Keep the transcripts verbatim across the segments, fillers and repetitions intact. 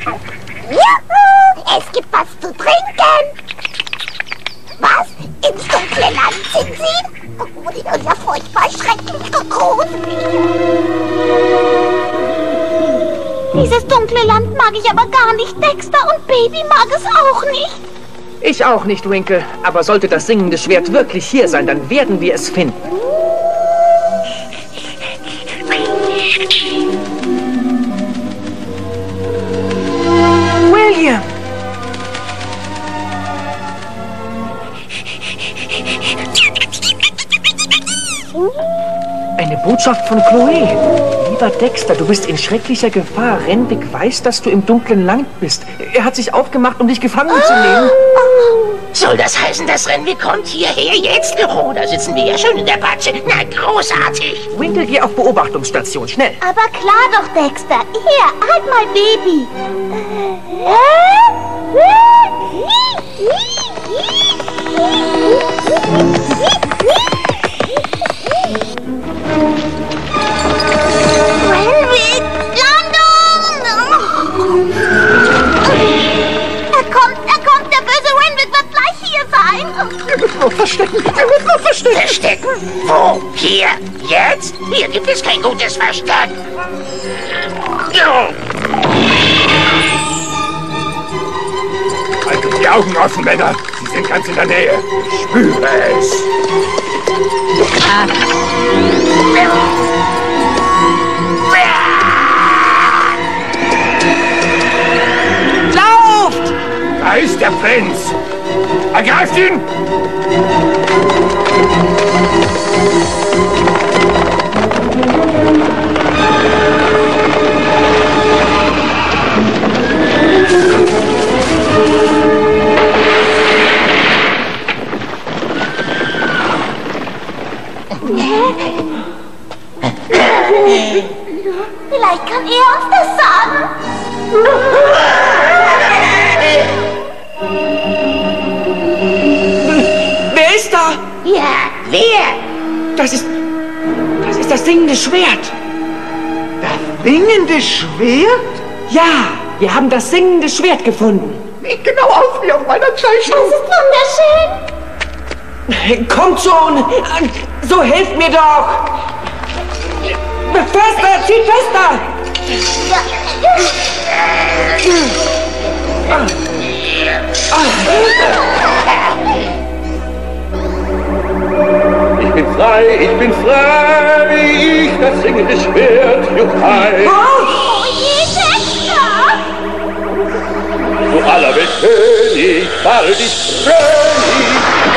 Juhu! Es gibt was zu trinken! Was? Ins dunkle Land sind Sie? Oh, ja, furchtbar schrecklich gruselig. Dieses dunkle Land mag ich aber gar nicht. Dexter und Baby mag es auch nicht. Ich auch nicht, Winkle. Aber sollte das singende Schwert wirklich hier sein, dann werden wir es finden. William! Eine Botschaft von Chloe. Lieber Dexter, du bist in schrecklicher Gefahr. Renwick weiß, dass du im dunklen Land bist. Er hat sich aufgemacht, um dich gefangen zu nehmen. Soll das heißen, dass Renwick kommt hierher jetzt? Oh, da sitzen wir ja schon in der Patsche. Na, großartig. Winkle, geh auf Beobachtungsstation, schnell. Aber klar doch, Dexter. Hier, halt mal Baby. Renwick, Landung! Er kommt, er kommt, der böse Renwick wird gleich hier sein. Wir müssen uns verstecken, wir müssen uns verstecken. Verstecken? Wo? Hier? Jetzt? Hier gibt es kein gutes Versteck. Haltet die Augen offen, Männer. Sie sind ganz in der Nähe. Ich spüre es. Ah. Lauft! Da ist der Prinz. Ergreift ihn! Vielleicht kann er uns das sagen. Wer ist da? Ja, wer? Das ist... Das ist das singende Schwert. Das singende Schwert? Ja, wir haben das singende Schwert gefunden. Sieht genau aus wie auf meiner Zeichnung. Das ist wunderschön. Kommt schon! So helft mir doch! Fester! Zieht fester! Ich bin frei, ich bin frei, ich das singende Schwert, juchai. Oh je, Dexter! Du aller Welt König, bald ich fröhlich,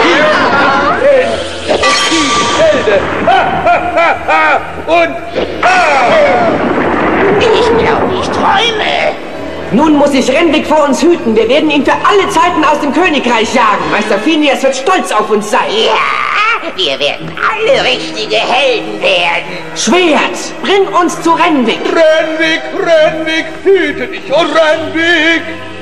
ich bin und die Helde, ha, ha, ha, ha, und ha! Ich glaube, ich träume. Nun muss sich Renwick vor uns hüten. Wir werden ihn für alle Zeiten aus dem Königreich jagen. Meister Phineas wird stolz auf uns sein. Ja, wir werden alle richtige Helden werden. Schwert, bring uns zu Renwick. Renwick, Renwick, hüte dich, oh Renwick!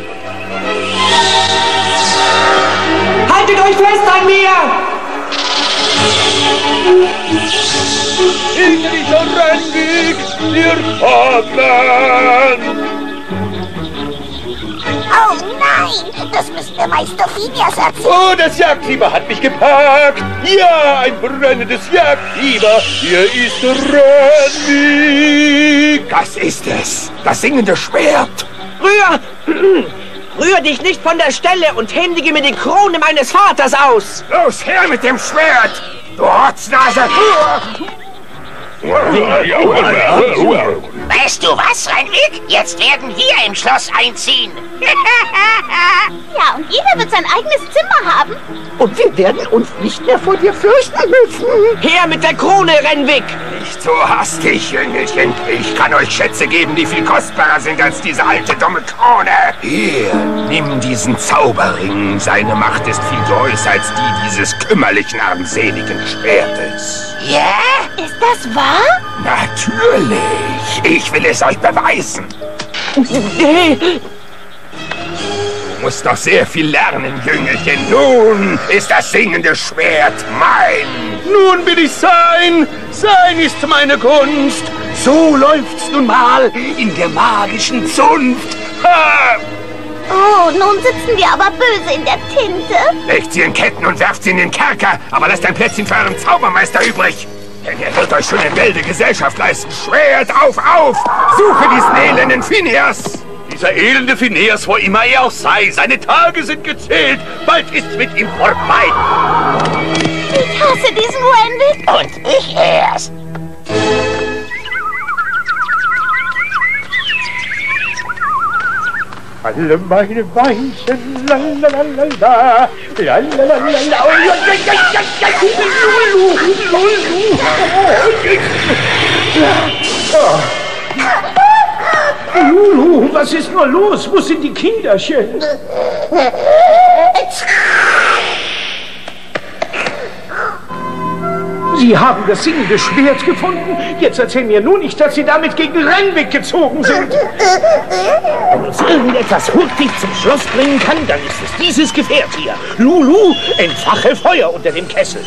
Haltet euch fest an mir! Hüte dich, oh Renwick, ihr Vaterland! Oh nein, das müssen wir Meister Phineas erzählen. Oh, das Jagdfieber hat mich gepackt. Ja, ein brennendes Jagdfieber. Hier ist Renwick. Das ist es. Das singende Schwert. Rühr! Rühr dich nicht von der Stelle und händige mir die Krone meines Vaters aus! Los, her mit dem Schwert, du Rotznase. Weißt du was, Renwick? Jetzt werden wir im Schloss einziehen. Ja, und jeder wird sein eigenes Zimmer haben. Und wir werden uns nicht mehr vor dir fürchten müssen. Her mit der Krone, Renwick! Nicht so hastig, Jüngelchen. Ich kann euch Schätze geben, die viel kostbarer sind als diese alte, dumme Krone. Hier, nimm diesen Zauberring. Seine Macht ist viel größer als die dieses kümmerlichen, armseligen Schwertes. Ja? Ist das wahr? Natürlich. Ich will es euch beweisen. Du musst noch sehr viel lernen, Jüngelchen. Nun ist das singende Schwert mein. Nun will ich sein. Sein ist meine Kunst. So läuft's nun mal in der magischen Zunft. Hilfe! Oh, nun sitzen wir aber böse in der Tinte. Legt sie in Ketten und werft sie in den Kerker, aber lasst ein Plätzchen für euren Zaubermeister übrig. Denn er wird euch schon in Wälde Gesellschaft leisten. Schwert auf, auf! Suche diesen elenden Phineas! Dieser elende Phineas, wo immer er auch sei, seine Tage sind gezählt. Bald ist's mit ihm vorbei. Ich hasse diesen Renwick. Und ich erst. Alle meine Beinchen, la la la la la, la la la la la, oh, ja, ja, ja, ja, ja, Lulu, Lulu, Lulu, was ist nur los? Wo sind die Kinderchen? Sie haben das singende Schwert gefunden. Jetzt erzählen mir nur nicht, dass Sie damit gegen Renwick gezogen sind. Wenn uns irgendetwas hurtig zum Schloss bringen kann, dann ist es dieses Gefährt hier. Lulu, entfache Feuer unter dem Kessel.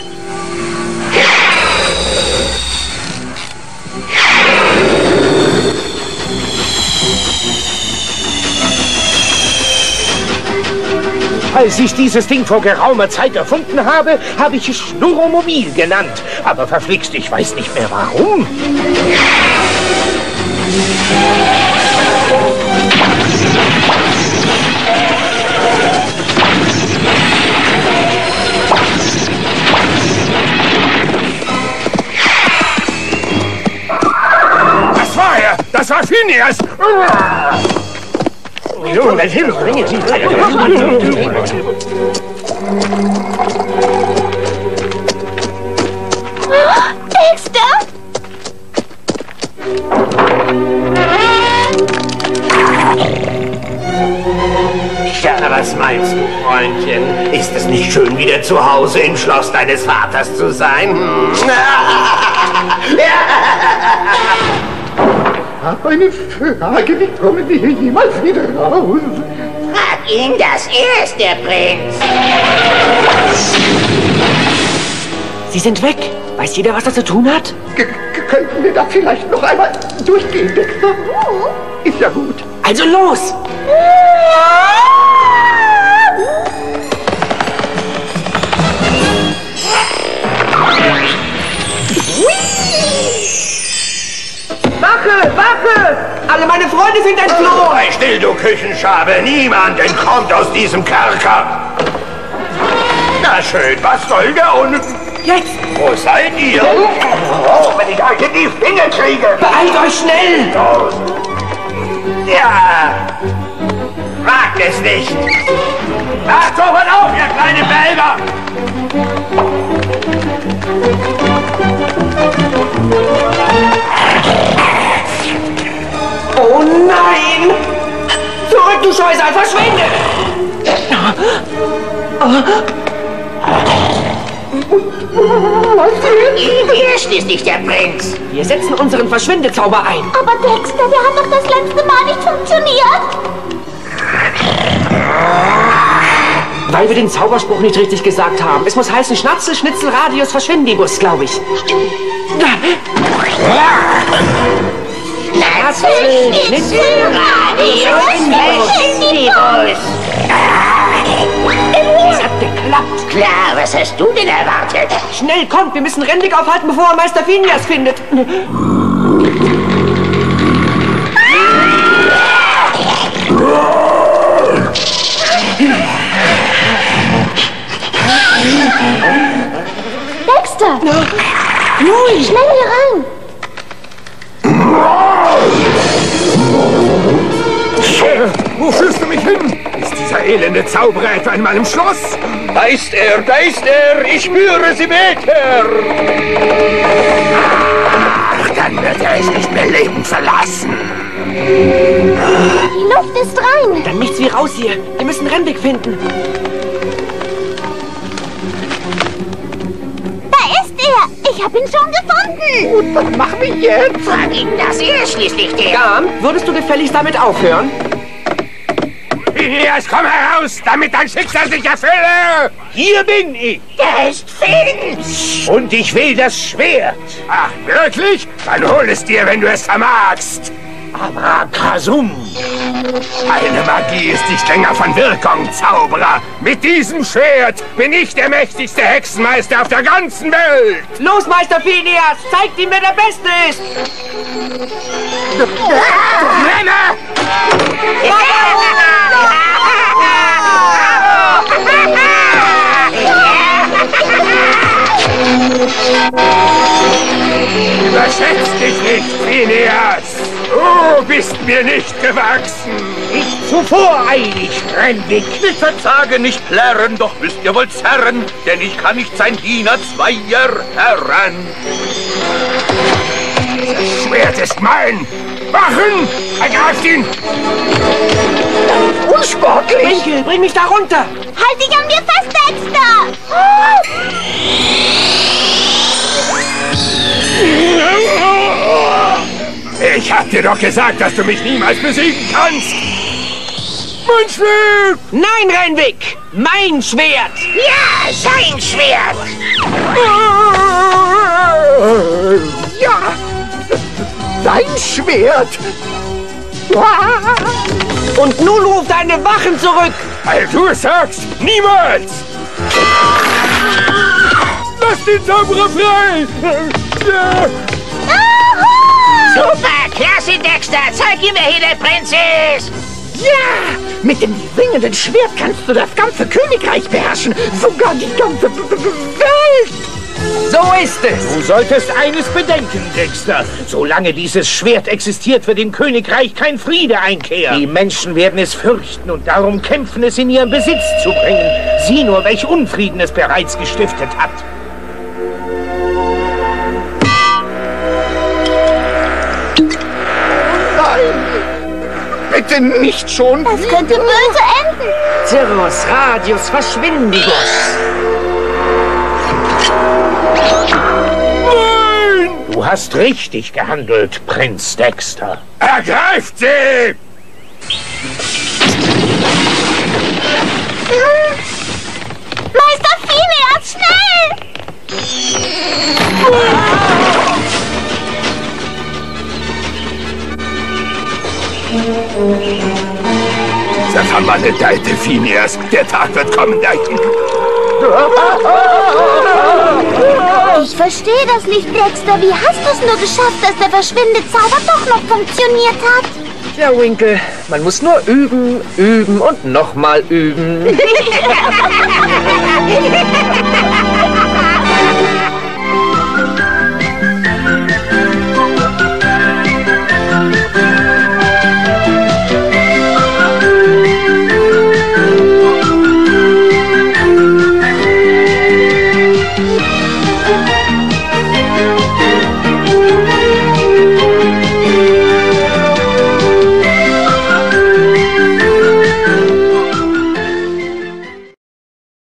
Als ich dieses Ding vor geraumer Zeit erfunden habe, habe ich es Schnurromobil genannt. Aber verflixt, ich weiß nicht mehr warum. Das war er! Das war Phineas! Dexter? Ja, was meinst du, Freundchen? Ist es nicht schön, wieder zu Hause im Schloss deines Vaters zu sein? Hm? Aber eine Frage, wie kommen wir hier jemals wieder raus? Frag ihn, das er ist der Prinz. Sie sind weg. Weiß jeder, was das zu tun hat? G könnten wir da vielleicht noch einmal durchgehen, Dexter? Ist ja gut. Also los! Wache! Wache! Alle meine Freunde sind entflohen! Sei still, du Küchenschabe! Niemand entkommt aus diesem Kerker! Na schön, was soll der Unten? Jetzt! Wo seid ihr? Oh, wenn ich euch in die Finger kriege! Beeilt euch schnell! Ja! Wagt es nicht! Macht sofort auf, ihr kleine Belger! Oh nein! Zurück, du Scheusal! Verschwinde! Er ist schließlich der Prinz. Wir setzen unseren Verschwindezauber ein. Aber Dexter, der hat doch das letzte Mal nicht funktioniert. Weil wir den Zauberspruch nicht richtig gesagt haben. Es muss heißen Schnatzel, Schnitzel, Radius, Verschwindibus, glaube ich. Schnatzel, Schnitzel, Radius, Verschwindibus. Es hat geklappt. Klar, was hast du denn erwartet? Schnell, kommt, wir müssen Renwick aufhalten, bevor er Meister Phineas findet. Dexter! Louis! Schnell hier rein! Wo führst du mich hin? Ist dieser elende Zauberer etwa in meinem Schloss? Da ist er, da ist er! Ich spüre sie weiter! Ach, dann wird er es nicht mehr lebend verlassen. Die Luft ist rein! Dann nichts wie raus hier. Wir müssen Renwick finden. Da ist er! Ich hab ihn schon gefunden! Und was machen wir jetzt? Frag ihn, das er ist schließlich der. Garm, würdest du gefälligst damit aufhören? Phineas, komm heraus, damit dein Schicksal sich erfülle! Hier bin ich! Der ist Finch. Und ich will das Schwert! Ach, wirklich? Dann hol es dir, wenn du es vermagst. Abracasum. Meine Magie ist nicht länger von Wirkung, Zauberer. Mit diesem Schwert bin ich der mächtigste Hexenmeister auf der ganzen Welt. Los, Meister Phineas, zeigt ihm, wer der Beste ist! Renne! Überschätz dich nicht, Phineas! Du bist mir nicht gewachsen! Nicht zu voreilig, Renwick. Nicht verzagen, nicht plärren, doch müsst ihr wohl zerren, denn ich kann nicht sein Diener zweier Herren. Das Schwert ist mein! Wachen! Ergreift ihn! Unsportlich! Winkel, bring mich da runter! Halt dich an mir fest, Dexter! Ich hab dir doch gesagt, dass du mich niemals besiegen kannst! Mein Schwert! Nein, Renwick! Mein Schwert! Ja, sein Schwert! Ja, dein Schwert. Und nun ruf deine Wachen zurück! Weil du es sagst, niemals! Lass den Zauberer frei! Super, klasse, Dexter! Zeig ihm, wer hier der Prinz ist! Ja, mit dem zwingenden Schwert kannst du das ganze Königreich beherrschen. Sogar die ganze B- B- Welt. So ist es! Du solltest eines bedenken, Dexter. Solange dieses Schwert existiert, wird im Königreich kein Friede einkehren. Die Menschen werden es fürchten und darum kämpfen, es in ihren Besitz zu bringen. Sieh nur, welch Unfrieden es bereits gestiftet hat. Nein! Bitte nicht schon! Das könnte böse enden. Cirrus, Radius, Verschwindigus! Du hast richtig gehandelt, Prinz Dexter. Ergreift sie! Meister Phineas, schnell! Der vermaledeite Phineas, der Tag wird kommen, da ich... Ich verstehe das nicht, Dexter. Wie hast du es nur geschafft, dass der Verschwindezauber doch noch funktioniert hat? Ja, Winkle, man muss nur üben, üben und nochmal üben.